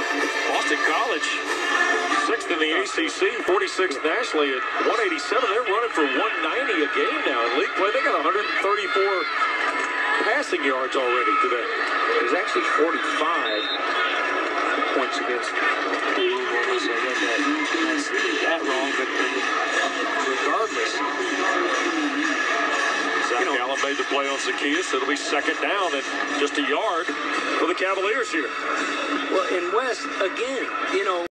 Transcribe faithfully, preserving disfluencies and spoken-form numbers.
Boston College, sixth in the A C C, forty-sixth nationally at one eighty-seven. They're running for one ninety a game now in league play. They got one hundred thirty-four passing yards already today. There's actually forty-five points against Louisville, so I got that, that's that wrong, but regardless. Zach Allen made the play on Zacchaeus. It'll be second down and just a yard for the Cavaliers here. Well, in West, again, you know,